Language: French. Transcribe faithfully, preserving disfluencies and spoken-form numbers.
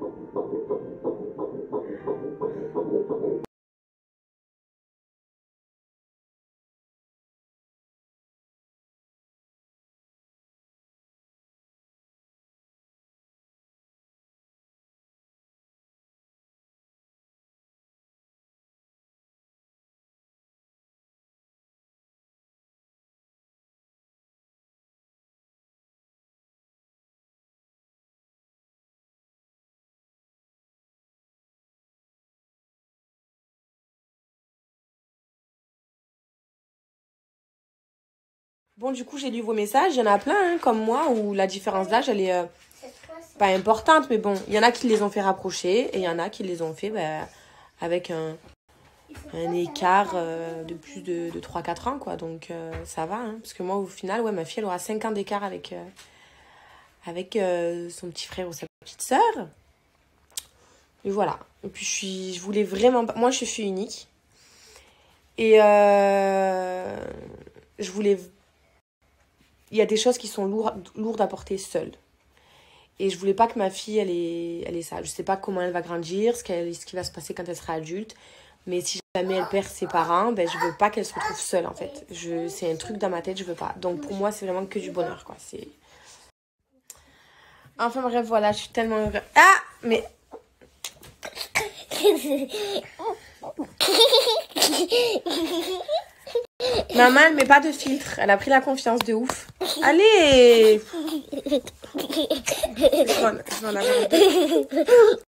Bon, du coup, j'ai lu vos messages. Il y en a plein, hein, comme moi, où la différence d'âge, elle est euh, pas importante. Mais bon, il y en a qui les ont fait rapprocher et il y en a qui les ont fait bah, avec un, un écart euh, de plus de, de trois quatre ans, quoi. Donc, euh, ça va. Hein, parce que moi, au final, ouais, ma fille, elle aura cinq ans d'écart avec, euh, avec euh, son petit frère ou sa petite sœur. Et voilà. Et puis, je, suis, je voulais vraiment... Moi, je suis fille unique. Et euh, je voulais... Il y a des choses qui sont lourdes, lourdes à porter seule. Et je voulais pas que ma fille, elle ait, elle ait ça. Je sais pas comment elle va grandir, ce, qu'elle, ce qui va se passer quand elle sera adulte. Mais si jamais elle perd ses parents, ben je veux pas qu'elle se retrouve seule, en fait. Je, c'est un truc dans ma tête, je veux pas. Donc pour moi, c'est vraiment que du bonheur, quoi. C'est... Enfin bref, voilà, je suis tellement heureuse. Ah, mais... Maman, elle met pas de filtre. Elle a pris la confiance de ouf. Allez. Je vais en avoir deux.